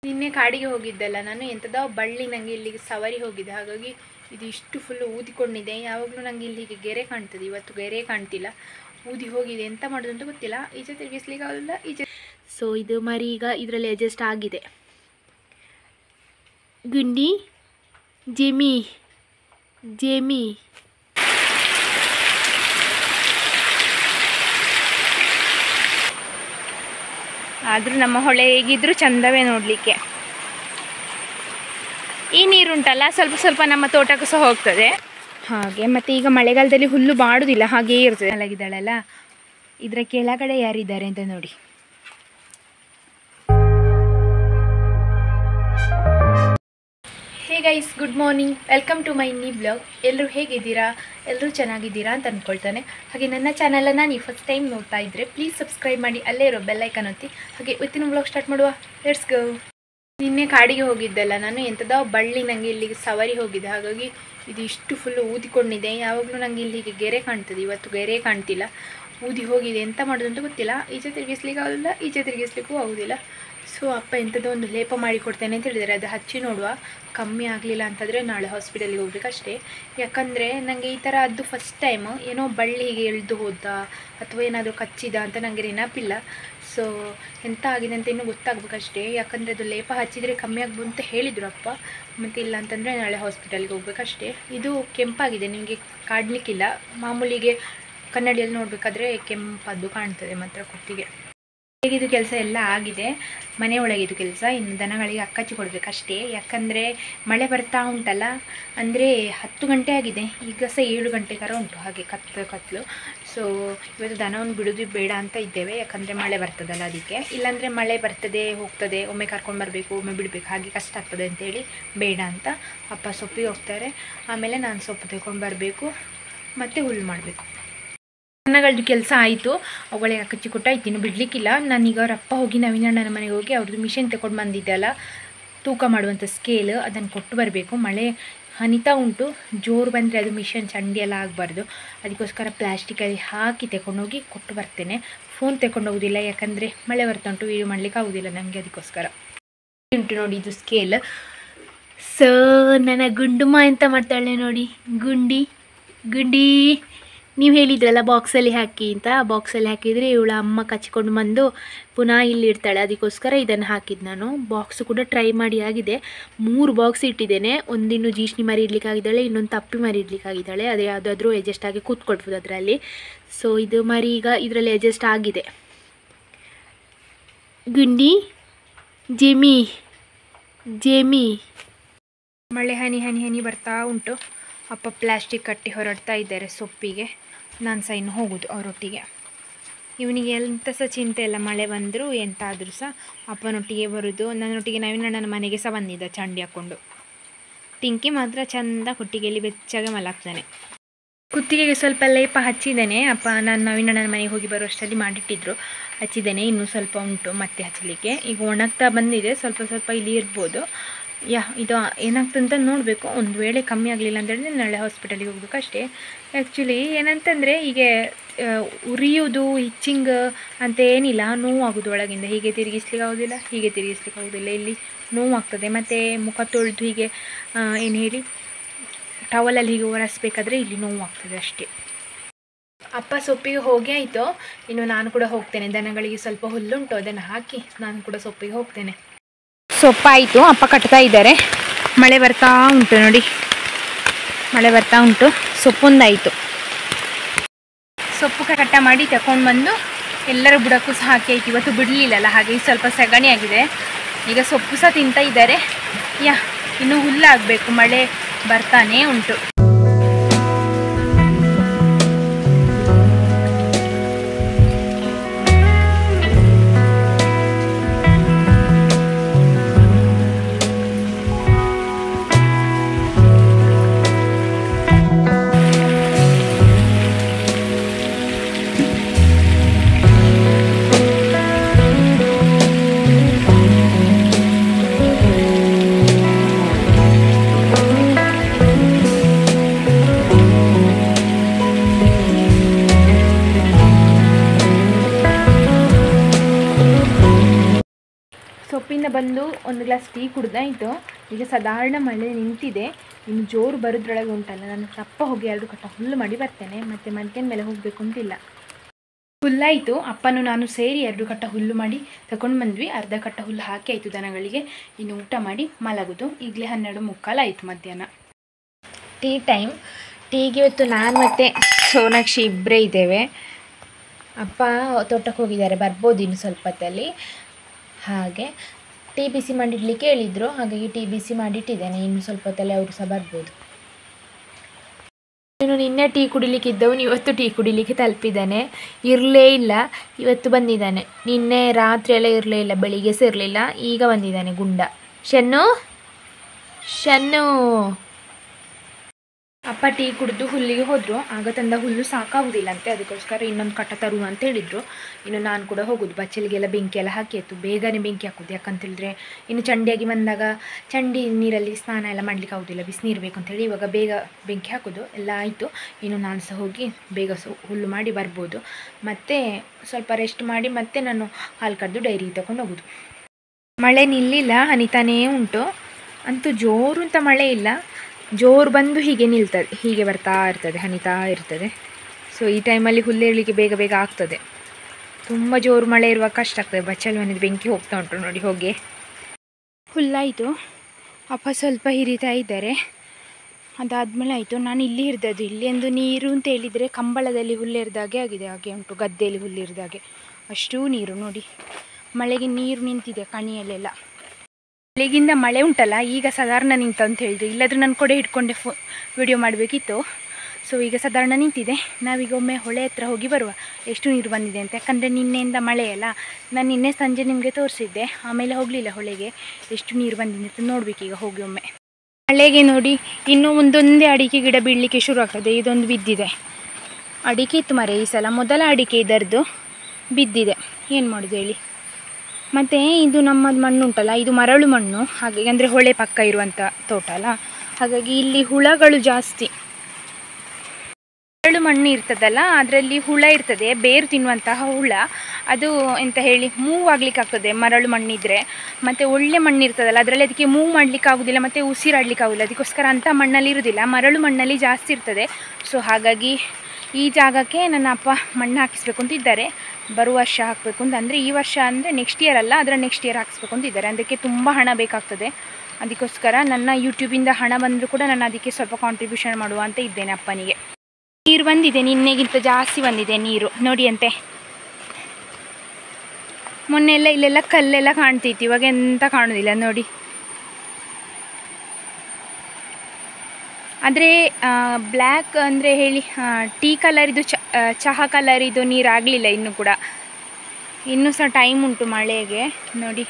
ನಿನ್ನೆ ಕಾಡಿಗೆ ಹೋಗಿದ್ದಲ್ಲ ನಾನು, ಎಂಥದೋ ಬಳ್ಳಿ ನನಗೆ ಇಲ್ಲಿಗೆ ಸವಾರಿ ಹೋಗಿದೆ, ಹಾಗಾಗಿ ಇದು ಇಷ್ಟು ಫುಲ್ಲು ಊದಿಕೊಂಡಿದೆ. ಯಾವಾಗಲೂ ನನಗೆ ಇಲ್ಲಿಗೆ ಗೆರೆ ಕಾಣ್ತದೆ, ಇವತ್ತು ಗೆರೆ ಕಾಣ್ತಿಲ್ಲ, ಊದಿ ಹೋಗಿದೆ. ಎಂತ ಮಾಡೋದು ಅಂತ ಗೊತ್ತಿಲ್ಲ, ಈಚೆ ತಿರುಗಿಸ್ಲಿಕ್ಕೆ ಆಗೋದಿಲ್ಲ ಈಚೆ. ಸೊ ಇದು ಮರಿ ಈಗ ಇದರಲ್ಲಿ ಅಡ್ಜಸ್ಟ್ ಆಗಿದೆ. ಗುಂಡಿ ಜೆಮಿ ಜೆಮಿ ಆದರೂ ನಮ್ಮ ಹೊಳೆ ಹೇಗಿದ್ರೂ ಚಂದವೇ ನೋಡಲಿಕ್ಕೆ. ಈ ನೀರುಂಟಲ್ಲ ಸ್ವಲ್ಪ ಸ್ವಲ್ಪ ನಮ್ಮ ತೋಟಕ್ಕೂ ಸಹ ಹೋಗ್ತದೆ ಹಾಗೆ. ಮತ್ತು ಈಗ ಮಳೆಗಾಲದಲ್ಲಿ ಹುಲ್ಲು ಬಾಡುವುದಿಲ್ಲ, ಹಾಗೇ ಇರ್ತದೆ. ಮಲಗಿದ್ದಾಳಲ್ಲ, ಇದರ ಕೆಳಗಡೆ ಯಾರಿದ್ದಾರೆ ಅಂತ ನೋಡಿ. Hey guys, good morning, welcome to my new blog. ಎಲ್ಲರೂ ಹೇಗಿದ್ದೀರಾ? ಎಲ್ಲರೂ ಚೆನ್ನಾಗಿದ್ದೀರಾ ಅಂತ ಅಂದ್ಕೊಳ್ತಾನೆ. ಹಾಗೆ ನನ್ನ ಚಾನಲನ್ನು ನೀವು ಫಸ್ಟ್ ಟೈಮ್ ನೋಡ್ತಾ ಇದ್ದರೆ ಪ್ಲೀಸ್ ಸಬ್ಸ್ಕ್ರೈಬ್ ಮಾಡಿ, ಅಲ್ಲೇ ಇರೋ ಬೆಲ್ಲೈಕನ್ ಒತ್ತಿ. ಹಾಗೆ ಇವತ್ತಿನ ಬ್ಲಾಗ್ ಸ್ಟಾರ್ಟ್ ಮಾಡುವ, ಲೆಟ್ಸ್ ಗೋ. ನಿನ್ನೆ ಕಾಡಿಗೆ ಹೋಗಿದ್ದಲ್ಲ ನಾನು, ಎಂಥದೋ ಬಳ್ಳಿ ನನಗೆ ಇಲ್ಲಿಗೆ ಸವಾರಿ ಹೋಗಿದೆ, ಹಾಗಾಗಿ ಇದು ಇಷ್ಟು ಫುಲ್ಲು ಊದಿಕೊಂಡಿದೆ. ಯಾವಾಗಲೂ ನನಗೆ ಇಲ್ಲಿಗೆ ಗೆರೆ ಕಾಣ್ತದೆ, ಇವತ್ತು ಗೆರೆ ಕಾಣ್ತಿಲ್ಲ, ಊದಿ ಹೋಗಿದೆ. ಎಂತ ಮಾಡೋದು ಅಂತ ಗೊತ್ತಿಲ್ಲ, ಈಚೆ ತಿರುಗಿಸ್ಲಿಕ್ಕೆ ಆಗೋದಿಲ್ಲ ಈಚೆ ತಿರುಗಿಸ್ಲಿಕ್ಕೂ ಆಗೋದಿಲ್ಲ. ಸೊ ಅಪ್ಪ ಎಂಥದ್ದೋ ಒಂದು ಲೇಪ ಮಾಡಿ ಕೊಡ್ತೇನೆ ಅಂತ ಹೇಳಿದ್ದಾರೆ, ಅದು ಹಚ್ಚಿ ನೋಡುವ. ಕಮ್ಮಿ ಆಗಲಿಲ್ಲ ಅಂತಂದರೆ ನಾಳೆ ಹಾಸ್ಪಿಟಲ್ಗೆ ಹೋಗ್ಬೇಕಷ್ಟೇ. ಯಾಕಂದರೆ ನನಗೆ ಈ ಥರ ಅದು ಫಸ್ಟ್ ಟೈಮ್, ಏನೋ ಬಳ್ಳಿ ಹೀಗೆ ಎಳೆದು ಹೋದ ಅಥವಾ ಏನಾದರೂ ಕಚ್ಚಿದ ಅಂತ ನನಗೆ ನೆನಪಿಲ್ಲ. ಸೊ ಎಂತ ಆಗಿದೆ ಅಂತ ಇನ್ನೂ ಗೊತ್ತಾಗಬೇಕಷ್ಟೇ. ಯಾಕಂದರೆ ಅದು ಲೇಪ ಹಚ್ಚಿದರೆ ಕಮ್ಮಿ ಆಗ್ಬೋದು ಅಂತ ಹೇಳಿದರು ಅಪ್ಪ. ಮತ್ತು ಇಲ್ಲ ಅಂತಂದರೆ ನಾಳೆ ಹಾಸ್ಪಿಟಲ್ಗೆ ಹೋಗ್ಬೇಕಷ್ಟೇ. ಇದು ಕೆಂಪಾಗಿದೆ, ನಿಮಗೆ ಕಾಡಲಿಕ್ಕಿಲ್ಲ. ಮಾಮೂಲಿಗೆ ಕನ್ನಡಿಯಲ್ಲಿ ನೋಡಬೇಕಾದ್ರೆ ಕೆಂಪದ್ದು ಕಾಣ್ತದೆ ಮಾತ್ರ ಕುತ್ತಿಗೆ. ಹೇಗಿದು ಕೆಲಸ ಎಲ್ಲ ಆಗಿದೆ, ಮನೆ ಒಳಗಿದು ಕೆಲಸ. ಇನ್ನು ದನಗಳಿಗೆ ಅಕ್ಕಚ್ಚಿ ಕೊಡಬೇಕಷ್ಟೇ. ಯಾಕಂದರೆ ಮಳೆ ಬರ್ತಾ ಉಂಟಲ್ಲ, ಅಂದರೆ 10 ಗಂಟೆ ಆಗಿದೆ, ಈಗ ಸಹ 7 ಗಂಟೆ ಥರ ಉಂಟು, ಹಾಗೆ ಕತ್ಲು. ಸೊ ಇವತ್ತು ದನವನ್ನು ಬಿಡೋದು ಬೇಡ ಅಂತ ಇದ್ದೇವೆ, ಯಾಕಂದರೆ ಮಳೆ ಬರ್ತದಲ್ಲ ಅದಕ್ಕೆ. ಇಲ್ಲಾಂದರೆ ಮಳೆ ಬರ್ತದೆ ಹೋಗ್ತದೆ, ಒಮ್ಮೆ ಕರ್ಕೊಂಡು ಬರಬೇಕು ಒಮ್ಮೆ ಬಿಡಬೇಕು, ಹಾಗೆ ಕಷ್ಟ ಆಗ್ತದೆ ಅಂತೇಳಿ ಬೇಡ ಅಂತ ಅಪ್ಪ ಸೊಪ್ಪಿಗೆ ಹೋಗ್ತಾರೆ. ಆಮೇಲೆ ನಾನು ಸೊಪ್ಪು ತಗೊಂಡು ಬರಬೇಕು ಮತ್ತು ಹುಲ್ಲು ಮಾಡಬೇಕು. ದನಗಳದ್ದು ಕೆಲಸ ಆಯಿತು, ಅವುಗಳಿಗೆ ಅಕ್ಕಚ್ಚಿ ಕೊಟ್ಟಾಯ್ತು, ಇನ್ನು ಬಿಡಲಿಕ್ಕಿಲ್ಲ. ನಾನೀಗ ಅವ್ರ ಅಪ್ಪ ಹೋಗಿ ನವೀನಣ್ಣನ ಮನೆಗೆ ಹೋಗಿ ಅವ್ರದ್ದು ಮಿಷಿನ್ ತಗೊಂಡು ಬಂದಿದ್ದಲ್ಲ, ತೂಕ ಮಾಡುವಂಥ ಸ್ಕೇಲ್, ಅದನ್ನು ಕೊಟ್ಟು ಬರಬೇಕು. ಮಳೆ ಹನಿತಾ ಉಂಟು, ಜೋರು ಬಂದರೆ ಅದು ಮಿಷನ್ ಚಂಡಿ ಎಲ್ಲ ಆಗಬಾರ್ದು, ಅದಕ್ಕೋಸ್ಕರ ಪ್ಲ್ಯಾಸ್ಟಿಕಲ್ಲಿ ಹಾಕಿ ತಗೊಂಡೋಗಿ ಕೊಟ್ಟು ಬರ್ತೇನೆ. ಫೋನ್ ತಗೊಂಡು ಹೋಗೋದಿಲ್ಲ, ಯಾಕಂದರೆ ಮಳೆ ಬರ್ತಾ ಉಂಟು, ವೀಡಿಯೋ ಮಾಡಲಿಕ್ಕೆ ಆಗೋದಿಲ್ಲ ನನಗೆ, ಅದಕ್ಕೋಸ್ಕರ. ಉಂಟು ನೋಡಿ ಇದು ಸ್ಕೇಲ್. ಸೊ ನನ್ನ ಗುಂಡುಮ್ಮ ಎಂತ ಮಾಡ್ತಾಳೆ ನೋಡಿ, ಗುಂಡಿ ನೀವು ಹೇಳಿದ್ರಲ್ಲ ಬಾಕ್ಸಲ್ಲಿ ಹಾಕಿ ಅಂತ, ಬಾಕ್ಸಲ್ಲಿ ಹಾಕಿದರೆ ಇವಳ ಅಮ್ಮ ಕಚ್ಚಿಕೊಂಡು ಬಂದು ಪುನಃ ಇಲ್ಲಿ ಇಡ್ತಾಳೆ, ಅದಕ್ಕೋಸ್ಕರ ಇದನ್ನು ಹಾಕಿದ್ದು ನಾನು. ಬಾಕ್ಸು ಕೂಡ ಟ್ರೈ ಮಾಡಿ ಆಗಿದೆ, 3 ಬಾಕ್ಸ್ ಇಟ್ಟಿದ್ದೇನೆ. ಒಂದಿನ್ನು ಜೀಷ್ಣಿ ಮರಿ ಇಡ್ಲಿಕ್ಕಾಗಿದ್ದಾಳೆ, ಇನ್ನೊಂದು ತಪ್ಪಿ ಮರಿ ಇಡ್ಲಿಕ್ಕಾಗಿದ್ದಾಳೆ. ಅದು ಯಾವುದಾದ್ರೂ ಅಡ್ಜಸ್ಟ್ ಆಗಿ ಕೂತ್ಕೊಳ್ಬೋದು ಅದರಲ್ಲಿ. ಸೊ ಇದು ಮರಿ ಈಗ ಇದರಲ್ಲಿ ಅಡ್ಜಸ್ಟ್ ಆಗಿದೆ. ಗುಂಡಿ ಜೆಮಿ ಮಳೆ ಹನಿ ಬರ್ತಾ ಉಂಟು. ಅಪ್ಪ ಪ್ಲ್ಯಾಸ್ಟಿಕ್ ಕಟ್ಟಿ ಹೊರಡ್ತಾ ಇದ್ದಾರೆ ಸೊಪ್ಪಿಗೆ, ನಾನು ಸಹ ಇನ್ನು ಹೋಗೋದು ಅವರೊಟ್ಟಿಗೆ. ಇವನಿಗೆ ಎಂಥ ಸಹ ಚಿಂತೆ ಇಲ್ಲ, ಮಳೆ ಬಂದರೂ ಎಂತಾದರೂ ಸಹ ಅಪ್ಪನೊಟ್ಟಿಗೆ ಬರೋದು. ನನ್ನೊಟ್ಟಿಗೆ ನವೀನಣ್ಣನ ಮನೆಗೆ ಸಹ ಬಂದಿದ್ದ ಚಂಡಿ ಹಾಕ್ಕೊಂಡು. ಟಿಂಕಿ ಮಾತ್ರ ಚಂದ ಕುಟ್ಟಿಗೆಯಲ್ಲಿ ಬೆಚ್ಚಗೆ ಮಲಗ್ತಾನೆ. ಕುತ್ತಿಗೆಗೆ ಸ್ವಲ್ಪ ಲೇಪ ಹಚ್ಚಿದ್ದೇನೆ, ಅಪ್ಪ ನಾನು ನವೀನಣ್ಣನ ಮನೆಗೆ ಹೋಗಿ ಬರುವಷ್ಟರಲ್ಲಿ ಮಾಡಿಟ್ಟಿದ್ರು, ಹಚ್ಚಿದ್ದೇನೆ. ಇನ್ನೂ ಸ್ವಲ್ಪ ಉಂಟು ಮತ್ತೆ ಹಚ್ಚಲಿಕ್ಕೆ. ಈಗ ಒಣಗ್ತಾ ಬಂದಿದೆ, ಸ್ವಲ್ಪ ಇಲ್ಲಿ ಇರ್ಬೋದು. ಇದು ಏನಾಗ್ತಂತ ನೋಡಬೇಕು. ಒಂದು ವೇಳೆ ಕಮ್ಮಿ ಆಗಲಿಲ್ಲ ಅಂತೇಳಿದ್ರೆ ನಾಳೆ ಹಾಸ್ಪಿಟಲಿಗೆ ಹೋಗ್ಬೇಕು ಅಷ್ಟೇ. ಆ್ಯಕ್ಚುಲಿ ಏನಂತಂದರೆ ಹೀಗೆ ಉರಿಯೋದು ಹಿಚ್ಚಿಂಗ್ ಅಂತ ಏನಿಲ್ಲ, ನೋವಾಗೋದು ಒಳಗಿಂದ. ಹೀಗೆ ತಿರುಗಿಸ್ಲಿಕ್ಕೆ ಆಗೋದಿಲ್ಲ, ಹೀಗೆ ತಿರುಗಿಸ್ಲಿಕ್ಕೆ ಆಗೋದಿಲ್ಲ, ಇಲ್ಲಿ ನೋವಾಗ್ತದೆ. ಮತ್ತು ಮುಖ ತೊಳೆದು ಹೀಗೆ ಏನು ಹೇಳಿ ಟವಲಲ್ಲಿ ಹೀಗೆ ಒರೆಸ್ಬೇಕಾದ್ರೆ ಇಲ್ಲಿ ನೋವಾಗ್ತದೆ ಅಷ್ಟೇ. ಅಪ್ಪ ಸೊಪ್ಪಿಗೆ ಹೋಗಿ ಆಯಿತು, ಇನ್ನು ನಾನು ಕೂಡ ಹೋಗ್ತೇನೆ. ದನಗಳಿಗೆ ಸ್ವಲ್ಪ ಹುಲ್ಲುಂಟು, ಅದನ್ನು ಹಾಕಿ ನಾನು ಕೂಡ ಸೊಪ್ಪಿಗೆ ಹೋಗ್ತೇನೆ. ಸೊಪ್ಪಾಯಿತು, ಅಪ್ಪ ಕಟ್ತಾ ಇದ್ದಾರೆ. ಮಳೆ ಬರ್ತಾ ಉಂಟು ನೋಡಿ, ಮಳೆ ಬರ್ತಾ ಉಂಟು. ಸೊಪ್ಪೊಂದಾಯಿತು, ಸೊಪ್ಪು ಕಟ್ಟ ಮಾಡಿ ತಗೊಂಡು ಬಂದು ಎಲ್ಲರ ಬುಡಕ್ಕೂ ಸಹ ಹಾಕಿ ಆಯ್ತು. ಇವತ್ತು ಬಿಡಲಿಲ್ಲಲ್ಲ, ಹಾಗೆ ಸ್ವಲ್ಪ ಸಗಣಿ ಆಗಿದೆ. ಈಗ ಸೊಪ್ಪು ಸಹ ತಿಂತಾ ಇದ್ದಾರೆ. ಇನ್ನೂ ಹುಲ್ಲಾಗಬೇಕು, ಮಳೆ ಬರ್ತಾನೇ ಉಂಟು. ಶಾಲೆಯಿಂದ ಬಂದು ಒಂದು ಗ್ಲಾಸ್ ಟೀ ಕುಡ್ದಾಯಿತು. ಈಗ ಸಾಧಾರಣ ಮಳೆ ನಿಂತಿದೆ. ಇನ್ನು ಜೋರು ಬರೋದ್ರೊಳಗೆ ಉಂಟಲ್ಲ, ನಾನು ತಪ್ಪ ಹೋಗಿ 2 ಕಟ್ಟ ಹುಲ್ಲು ಮಾಡಿ ಬರ್ತೇನೆ. ಮತ್ತು ಮಧ್ಯಾಹ್ನ ಮೇಲೆ ಹೋಗಬೇಕು ಅಂತಿಲ್ಲ. ಹುಲ್ಲಾಯಿತು. ಅಪ್ಪನೂ ನಾನು ಸೇರಿ 2 ಕಟ್ಟ ಹುಲ್ಲು ಮಾಡಿ ತಗೊಂಡು ಬಂದ್ವಿ. ಅರ್ಧ ಕಟ್ಟ ಹುಲ್ಲು ಹಾಕಿ ಆಯಿತು ದನಗಳಿಗೆ. ಇನ್ನು ಊಟ ಮಾಡಿ ಮಲಗೋದು. ಈಗಲೇ 12:45 ಆಯಿತು ಮಧ್ಯಾಹ್ನ. Tea time. ಟೀಗೆ ಇವತ್ತು ನಾನು ಮತ್ತು ಸೋನಾಕ್ಷಿ ಇಬ್ಬರೇ ಇದ್ದೇವೆ. ಅಪ್ಪ ತೋಟಕ್ಕೆ ಹೋಗಿದ್ದಾರೆ, ಬರ್ಬೋದು ಇನ್ನು ಸ್ವಲ್ಪ ಹೊತ್ತಲ್ಲಿ. ಹಾಗೆ ಟೀ ಬಿಸಿ ಮಾಡಿಡಲಿಕ್ಕೆ ಹೇಳಿದರು, ಹಾಗಾಗಿ ಟೀ ಬಿಸಿ ಮಾಡಿಟ್ಟಿದ್ದೇನೆ. ಇನ್ನು ಸ್ವಲ್ಪ ಹೊತ್ತಲ್ಲಿ ಅವರು ಸಹ ಬರ್ಬೋದು. ಇನ್ನು ನಿನ್ನೆ ಟೀ ಕುಡಿಲಿಕ್ಕಿದ್ದವನು ಇವತ್ತು ಟೀ ಕುಡಿಲಿಕ್ಕೆ ತಲುಪಿದ್ದಾನೆ. ಇರಲೇ ಇಲ್ಲ, ಇವತ್ತು ಬಂದಿದ್ದಾನೆ. ನಿನ್ನೆ ರಾತ್ರಿ ಎಲ್ಲ ಇರಲೇ ಇಲ್ಲ, ಬೆಳಿಗ್ಗೆ ಸಹ ಇರಲಿಲ್ಲ. ಈಗ ಬಂದಿದ್ದಾನೆ ಗುಂಡ. ಶನ್ನು ಅಪ್ಪ ಟೀ ಕುಡಿದು ಹುಲ್ಲಿಗೆ ಹೋದರು. ಆಗ ತಂದ ಹುಲ್ಲು ಸಾಕಾಗುವುದಿಲ್ಲ ಅಂತೆ, ಅದಕ್ಕೋಸ್ಕರ ಇನ್ನೊಂದು ಕಟ್ಟ ತರುವ ಅಂತ ಹೇಳಿದರು. ಇನ್ನು ನಾನು ಕೂಡ ಹೋಗೋದು. ಬಚ್ಚಲಿಗೆಲ್ಲ ಬೆಂಕಿ ಎಲ್ಲ ಹಾಕಿ ಆಯಿತು. ಬೇಗನೆ ಬೆಂಕಿ ಹಾಕೋದು, ಯಾಕಂತೇಳಿದ್ರೆ ಇನ್ನು ಚಂಡಿಯಾಗಿ ಬಂದಾಗ ಚಂಡಿ ನೀರಲ್ಲಿ ಸ್ನಾನ ಎಲ್ಲ ಮಾಡಲಿಕ್ಕೆ ಆಗೋದಿಲ್ಲ, ಬಿಸಿನೀರು ಬೇಕು ಅಂತೇಳಿ ಇವಾಗ ಬೇಗ ಬೆಂಕಿ ಹಾಕೋದು. ಎಲ್ಲ ಆಯಿತು. ಇನ್ನು ನಾನು ಸಹ ಹೋಗಿ ಬೇಗ ಹುಲ್ಲು ಮಾಡಿ ಬರ್ಬೋದು. ಮತ್ತು ಸ್ವಲ್ಪ ರೆಸ್ಟ್ ಮಾಡಿ ಮತ್ತೆ ನಾನು ಹಾಲು ಕರೆದು ಡೈರಿ ತಗೊಂಡು ಹೋಗೋದು. ಮಳೆ ನಿಲ್ಲಿಲ್ಲ, ಹನಿತಾನೇ ಉಂಟು. ಅಂತೂ ಜೋರು ಅಂತ ಮಳೆ ಇಲ್ಲ, ಜೋರು ಬಂದು ಹೀಗೆ ನಿಲ್ತದೆ, ಹೀಗೆ ಬರ್ತಾ ಇರ್ತದೆ, ಹನಿತಾ ಇರ್ತದೆ. ಸೊ ಈ ಟೈಮಲ್ಲಿ ಹುಲ್ಲೇರಲಿಕ್ಕೆ ಬೇಗ ಬೇಗ ಆಗ್ತದೆ. ತುಂಬ ಜೋರು ಮಳೆ ಇರುವಾಗ ಕಷ್ಟ ಆಗ್ತದೆ. ಬಚ್ಚಲು ಮನೆದು ಬೆಂಕಿ ಹೋಗ್ತಾ ಉಂಟು ನೋಡಿ ಹೋಗಿ. ಹುಲ್ಲಾಯಿತು. ಅಪ್ಪ ಸ್ವಲ್ಪ ಹಿರಿತಾ ಇದ್ದಾರೆ. ಅದಾದಮೇಲೆ ಆಯಿತು. ನಾನು ಇಲ್ಲಿ ಹಿರಿದದ್ದು. ಇಲ್ಲಿ ಒಂದು ನೀರು ಅಂತ ಹೇಳಿದರೆ ಕಂಬಳದಲ್ಲಿ ಹುಲ್ಲೆರ್ದಾಗೆ ಆಗಿದೆ. ಹಾಗೆ ಉಂಟು, ಗದ್ದೆಯಲ್ಲಿ ಹುಲ್ಲೆರ್ದಾಗೆ ಅಷ್ಟೂ ನೀರು ನೋಡಿ. ಮಳೆಗೆ ನೀರು ನಿಂತಿದೆ ಕಣಿಯಲ್ಲೆಲ್ಲ. ಬೆಳಗಿಂದ ಮಳೆ ಉಂಟಲ್ಲ, ಈಗ ಸಾಧಾರಣ ನಿಂತು ಅಂತ ಹೇಳಿದ್ರು. ಇಲ್ಲಾದರೂ ನಾನು ಕೊಡೆ ಹಿಡ್ಕೊಂಡೆ ವಿಡಿಯೋ ಮಾಡಬೇಕಿತ್ತು. ಸೊ ಈಗ ಸಾಧಾರಣ ನಿಂತಿದೆ. ನಾವೀಗ ಒಮ್ಮೆ ಹೊಳೆ ಹತ್ರ ಹೋಗಿ ಬರುವ, ಎಷ್ಟು ನೀರು ಬಂದಿದೆ ಅಂತ. ಯಾಕಂದರೆ ನಿನ್ನೆಯಿಂದ ಮಳೆ ಅಲ್ಲ, ನಾನು ನಿನ್ನೆ ಸಂಜೆ ನಿಮಗೆ ತೋರಿಸಿದ್ದೆ, ಆಮೇಲೆ ಹೋಗಲಿಲ್ಲ ಹೊಳೆಗೆ. ಎಷ್ಟು ನೀರು ಬಂದಿದೆ ಅಂತ ನೋಡಬೇಕೀಗ ಹೋಗಿ ಒಮ್ಮೆ. ಮಳೆಗೆ ನೋಡಿ ಇನ್ನೂ ಒಂದೊಂದೇ ಅಡಿಕೆ ಗಿಡ ಬೀಳಲಿಕ್ಕೆ ಶುರು ಆಗ್ತದೆ. ಇದೊಂದು ಬಿದ್ದಿದೆ. ಅಡಿಕೆ ಇತ್ತು ಮರೆ ಈ ಸಲ, ಮೊದಲ ಅಡಿಕೆ ಇದರದ್ದು ಬಿದ್ದಿದೆ. ಏನು ಮಾಡೋದು ಹೇಳಿ. ಮತ್ತು ಇದು ನಮ್ಮದು ಮಣ್ಣು ಉಂಟಲ್ಲ, ಇದು ಮರಳು ಮಣ್ಣು. ಹಾಗಾಗಿ ಅಂದರೆ ಹೊಳೆ ಪಕ್ಕ ಇರುವಂಥ ತೋಟ ಅಲ್ಲ, ಹಾಗಾಗಿ ಇಲ್ಲಿ ಹುಳಗಳು ಜಾಸ್ತಿ. ಮರಳು ಮಣ್ಣು ಇರ್ತದಲ್ಲ, ಅದರಲ್ಲಿ ಹುಳ ಇರ್ತದೆ, ಬೇರು ತಿನ್ನುವಂತಹ ಹುಳ. ಅದು ಎಂತ ಹೇಳಿ ಮೂವ್ ಆಗ್ಲಿಕ್ಕೆ ಆಗ್ತದೆ ಮರಳು ಮಣ್ಣಿದ್ರೆ. ಮತ್ತು ಒಳ್ಳೆ ಮಣ್ಣು ಇರ್ತದಲ್ಲ, ಅದರಲ್ಲಿ ಅದಕ್ಕೆ ಮೂವ್ ಮಾಡಲಿಕ್ಕೆ ಆಗೋದಿಲ್ಲ, ಮತ್ತು ಉಸಿರಾಡಲಿಕ್ಕೆ ಆಗೋದಿಲ್ಲ. ಅದಕ್ಕೋಸ್ಕರ ಅಂಥ ಮಣ್ಣಲ್ಲಿ ಇರೋದಿಲ್ಲ, ಮರಳು ಮಣ್ಣಲ್ಲಿ ಜಾಸ್ತಿ ಇರ್ತದೆ. ಸೊ ಹಾಗಾಗಿ ಈ ಜಾಗಕ್ಕೆ ನನ್ನ ಅಪ್ಪ ಮಣ್ಣು ಹಾಕಿಸ್ಬೇಕು ಅಂತಿದ್ದಾರೆ. ಬರುವ ವರ್ಷ ಹಾಕಬೇಕು ಅಂತ. ಅಂದರೆ ಈ ವರ್ಷ ಅಂದರೆ ನೆಕ್ಸ್ಟ್ ಇಯರ್ ಅಲ್ಲ, ಅದರ ನೆಕ್ಸ್ಟ್ ಇಯರ್ ಹಾಕಿಸ್ಬೇಕು ಅಂತಿದ್ದಾರೆ. ಅದಕ್ಕೆ ತುಂಬ ಹಣ ಬೇಕಾಗ್ತದೆ. ಅದಕ್ಕೋಸ್ಕರ ನನ್ನ ಯೂಟ್ಯೂಬಿಂದ ಹಣ ಬಂದರೂ ಕೂಡ ನಾನು ಅದಕ್ಕೆ ಸ್ವಲ್ಪ ಕಾಂಟ್ರಿಬ್ಯೂಷನ್ ಮಾಡುವ ಅಂತ ಇದ್ದೇನೆ ಅಪ್ಪನಿಗೆ. ನೀರು ಬಂದಿದೆ, ನಿನ್ನೆಗಿಂತ ಜಾಸ್ತಿ ಬಂದಿದೆ ನೀರು ನೋಡಿ ಅಂತೆ. ಮೊನ್ನೆ ಎಲ್ಲ ಇಲ್ಲೆಲ್ಲ ಕಲ್ಲೆಲ್ಲ ಕಾಣ್ತಿತ್ತು, ಇವಾಗ ಎಂತ ಕಾಣೋದಿಲ್ಲ ನೋಡಿ. ಆದರೆ ಬ್ಲ್ಯಾಕ್ ಅಂದರೆ ಹೇಳಿ ಟೀ ಕಲರಿದು ಚಹಾ ಕಲರಿದು ನೀರು ಆಗಲಿಲ್ಲ ಇನ್ನೂ ಕೂಡ. ಇನ್ನೂ ಸಹ ಟೈಮ್ ಉಂಟು ಮಳೆಗೆ ನೋಡಿ.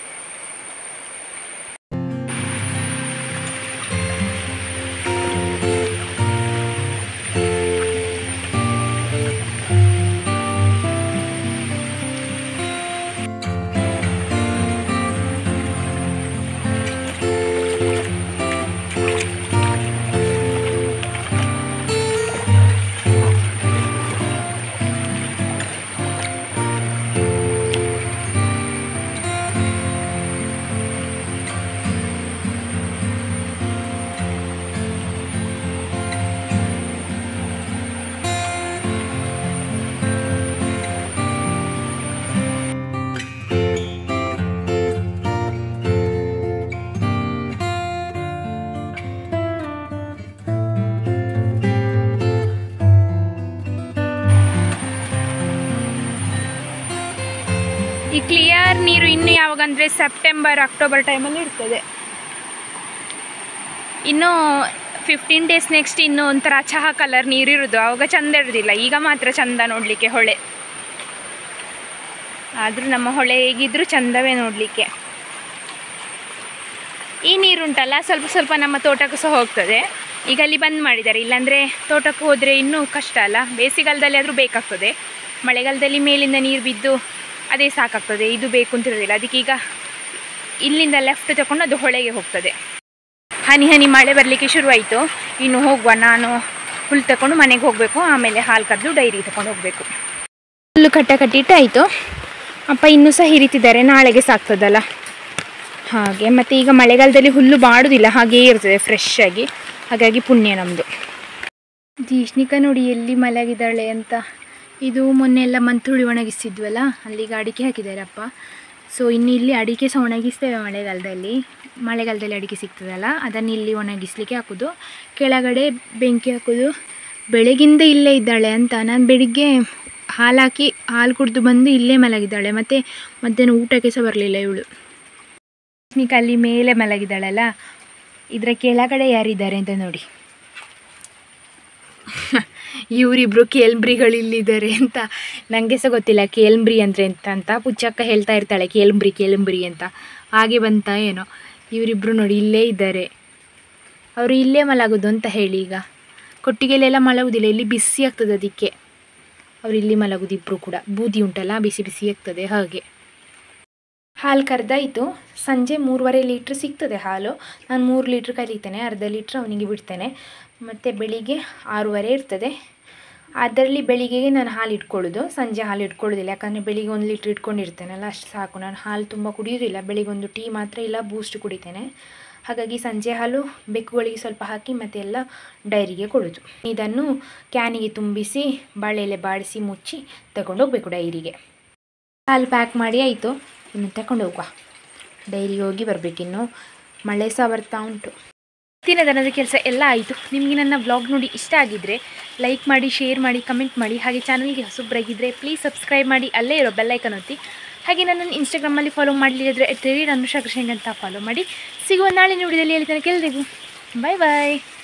ಈ ಕ್ಲಿಯರ್ ನೀರು ಇನ್ನು ಯಾವಾಗ ಅಂದರೆ ಸೆಪ್ಟೆಂಬರ್ ಅಕ್ಟೋಬರ್ ಟೈಮಲ್ಲಿ ಇರ್ತದೆ. ಇನ್ನು 15 ಡೇಸ್ ನೆಕ್ಸ್ಟ್ ಇನ್ನು ಒಂಥರ ಚಹಾ ಕಲರ್ ನೀರಿರೋದು, ಆವಾಗ ಚಂದ ಇರೋದಿಲ್ಲ. ಈಗ ಮಾತ್ರ ಚಂದ ನೋಡಲಿಕ್ಕೆ ಹೊಳೆ. ಆದರೂ ನಮ್ಮ ಹೊಳೆ ಹೇಗಿದ್ದರೂ ಚಂದವೇ ನೋಡಲಿಕ್ಕೆ. ಈ ನೀರುಂಟಲ್ಲ ಸ್ವಲ್ಪ ಸ್ವಲ್ಪ ನಮ್ಮ ತೋಟಕ್ಕೂ ಸಹ ಹೋಗ್ತದೆ. ಈಗ ಅಲ್ಲಿ ಬಂದ್ ಮಾಡಿದ್ದಾರೆ, ಇಲ್ಲಾಂದರೆ ತೋಟಕ್ಕೆ ಹೋದರೆ ಇನ್ನೂ ಕಷ್ಟ ಅಲ್ಲ. ಬೇಸಿಗೆಗಾಲದಲ್ಲಿ ಆದರೂ ಬೇಕಾಗ್ತದೆ, ಮಳೆಗಾಲದಲ್ಲಿ ಮೇಲಿಂದ ನೀರು ಬಿದ್ದು ಅದೇ ಸಾಕಾಗ್ತದೆ, ಇದು ಬೇಕು ಅಂತ ಇರೋದಿಲ್ಲ. ಅದಕ್ಕೀಗ ಇಲ್ಲಿಂದ ಲೆಫ್ಟ್ ತಗೊಂಡು ಅದು ಹೊಳೆಗೆ ಹೋಗ್ತದೆ. ಹನಿ ಹನಿ ಮಳೆ ಬರಲಿಕ್ಕೆ ಶುರುವಾಯಿತು. ಇನ್ನು ಹೋಗುವ, ನಾನು ಹುಲ್ಲು ತಗೊಂಡು ಮನೆಗೆ ಹೋಗಬೇಕು, ಆಮೇಲೆ ಹಾಲು ಕರೆದು ಡೈರಿ ತಗೊಂಡು ಹೋಗಬೇಕು. ಹುಲ್ಲು ಕಟ್ಟಿಟ್ಟಾಯಿತು. ಅಪ್ಪ ಇನ್ನೂ ಸಹ ಹಿರಿತಿದ್ದಾರೆ, ನಾಳೆಗೆ ಸಾಕ್ತದಲ್ಲ. ಹಾಗೆ ಮತ್ತು ಈಗ ಮಳೆಗಾಲದಲ್ಲಿ ಹುಲ್ಲು ಬಾಡುವುದಿಲ್ಲ, ಹಾಗೇ ಇರ್ತದೆ ಫ್ರೆಶ್ ಆಗಿ, ಹಾಗಾಗಿ ಪುಣ್ಯ ನಮ್ಮದು. ಜೀಷ್ಣಿಕ ನೋಡಿ ಎಲ್ಲಿ ಮಲಗಿದ್ದಾಳೆ ಅಂತ. ಇದು ಮೊನ್ನೆ ಎಲ್ಲ ಮಂತ್ರುಳಿ ಒಣಗಿಸಿದ್ವಲ್ಲ, ಅಲ್ಲಿಗೆ ಅಡಿಕೆ ಹಾಕಿದ್ದಾರಪ್ಪ. ಸೊ ಇನ್ನು ಇಲ್ಲಿ ಅಡಿಕೆ ಸಹ ಒಣಗಿಸ್ತೇವೆ ಮಳೆಗಾಲದಲ್ಲಿ ಅಡಿಕೆ ಸಿಗ್ತದಲ್ಲ, ಅದನ್ನು ಇಲ್ಲಿ ಒಣಗಿಸ್ಲಿಕ್ಕೆ ಹಾಕೋದು, ಕೆಳಗಡೆ ಬೆಂಕಿ ಹಾಕೋದು. ಬೆಳಗಿಂದ ಇಲ್ಲೇ ಇದ್ದಾಳೆ ಅಂತ. ನಾನು ಬೆಳಿಗ್ಗೆ ಹಾಲು ಕುಡಿದು ಬಂದು ಇಲ್ಲೇ ಮಲಗಿದ್ದಾಳೆ, ಮತ್ತು ಮಧ್ಯಾಹ್ನ ಊಟಕ್ಕೆ ಸಹ ಬರಲಿಲ್ಲ ಇವಳು. ಜೀಷ್ಣಿಕ ಅಲ್ಲಿ ಮೇಲೆ ಮಲಗಿದ್ದಾಳಲ್ಲ, ಇದರ ಕೆಳಗಡೆ ಯಾರಿದ್ದಾರೆ ಅಂತ ನೋಡಿ. ಇವರಿಬ್ಬರು ಕೇಳ್ಂಬ್ರಿಗಳಿಲ್ಲಿದ್ದಾರೆ ಅಂತ. ನನಗೆ ಸಹ ಗೊತ್ತಿಲ್ಲ ಕೇಳ್ಂಬ್ರಿ ಅಂದರೆ ಅಂತ. ಪುಚ್ಚಕ್ಕ ಹೇಳ್ತಾ ಇರ್ತಾಳೆ ಕೇಳ್ಂಬ್ರಿ ಅಂತ. ಹಾಗೆ ಬಂತ ಏನೋ. ಇವರಿಬ್ಬರು ನೋಡಿ ಇಲ್ಲೇ ಇದ್ದಾರೆ. ಅವರು ಇಲ್ಲೇ ಮಲಗೋದು ಅಂತ ಹೇಳಿ. ಈಗ ಕೊಟ್ಟಿಗೆಲೆಲ್ಲ ಮಲಗುವುದಿಲ್ಲ, ಇಲ್ಲಿ ಬಿಸಿ ಆಗ್ತದೆ, ಅದಕ್ಕೆ ಅವರು ಇಲ್ಲಿ ಮಲಗೋದು ಇಬ್ಬರು ಕೂಡ. ಬೂದಿ ಉಂಟಲ್ಲ, ಬಿಸಿ ಆಗ್ತದೆ ಹಾಗೆ. ಹಾಲು ಕರೆದಾಯಿತು. ಸಂಜೆ 3.5 ಲೀಟ್ರ್ ಸಿಗ್ತದೆ ಹಾಲು. ನಾನು 3 ಲೀಟ್ರ್ ಕರೀತೇನೆ, ಅರ್ಧ ಲೀಟ್ರ್ ಅವನಿಗೆ ಬಿಡ್ತೇನೆ. ಮತ್ತು ಬೆಳಿಗ್ಗೆ 6:30 ಇರ್ತದೆ. ಅದರಲ್ಲಿ ಬೆಳಿಗ್ಗೆಗೆ ನಾನು ಹಾಲು ಇಟ್ಕೊಳ್ಳೋದು, ಸಂಜೆ ಹಾಲು ಇಟ್ಕೊಳ್ಳೋದಿಲ್ಲ. ಯಾಕಂದರೆ ಬೆಳಿಗ್ಗೆ 1 ಲೀಟ್ರ್ ಇಟ್ಕೊಂಡಿರ್ತೇನಲ್ಲ, ಅಷ್ಟು ಸಾಕು. ನಾನು ಹಾಲು ತುಂಬ ಕುಡಿಯೋದಿಲ್ಲ, ಬೆಳಿಗ್ಗೆ ಒಂದು ಟೀ ಮಾತ್ರ ಇಲ್ಲ ಬೂಸ್ಟ್ ಕುಡಿತೇನೆ. ಹಾಗಾಗಿ ಸಂಜೆ ಹಾಲು ಬೆಕ್ಕುಗಳಿಗೆ ಸ್ವಲ್ಪ ಹಾಕಿ ಮತ್ತೆ ಎಲ್ಲ ಡೈರಿಗೆ ಕೊಡೋದು. ಇದನ್ನು ಕ್ಯಾನಿಗೆ ತುಂಬಿಸಿ ಬಾಳೆಲೆ ಬಾಡಿಸಿ ಮುಚ್ಚಿ ತಗೊಂಡು ಹೋಗ್ಬೇಕು ಡೈರಿಗೆ. ಹಾಲು ಪ್ಯಾಕ್ ಮಾಡಿ ಆಯಿತು, ಇನ್ನು ತಗೊಂಡು ಹೋಗುವ. ಡೈರಿಗೆ ಹೋಗಿ ಬರಬೇಕಿನ್ನು, ಮಳೆ ಸಹ ಬರ್ತಾ ಉಂಟು. ದಿನದ ಕೆಲಸ ಎಲ್ಲ ಆಯಿತು. ನಿಮಗೆ ನನ್ನ ವ್ಲಾಗ್ ನೋಡಿ ಇಷ್ಟ ಆಗಿದ್ದರೆ ಲೈಕ್ ಮಾಡಿ, ಶೇರ್ ಮಾಡಿ, ಕಮೆಂಟ್ ಮಾಡಿ. ಹಾಗೆ ಚಾನಲ್ಗೆ ಹೊಸಬ್ರಾಗಿದ್ದರೆ ಪ್ಲೀಸ್ ಸಬ್ಸ್ಕ್ರೈಬ್ ಮಾಡಿ, ಅಲ್ಲೇ ಇರೋ ಬೆಲ್ಲೈಕನ್ ಒತ್ತಿ. ಹಾಗೆ ನನ್ನನ್ನು ಇನ್ಸ್ಟಾಗ್ರಾಮಲ್ಲಿ ಫಾಲೋ ಮಾಡಲಿಲ್ಲದ್ರೆ @ಅನುಷಾ ಕೃಷ್ಣ ಅಂತ ಫಾಲೋ ಮಾಡಿ. ಸಿಗುವ ನಾಳೆ ವಿಡಿಯೋದಲ್ಲಿ. ಎಲ್ಲಿ ತನಕ ಎಲ್ರಿಗೂ ಬಾಯ್ ಬಾಯ್.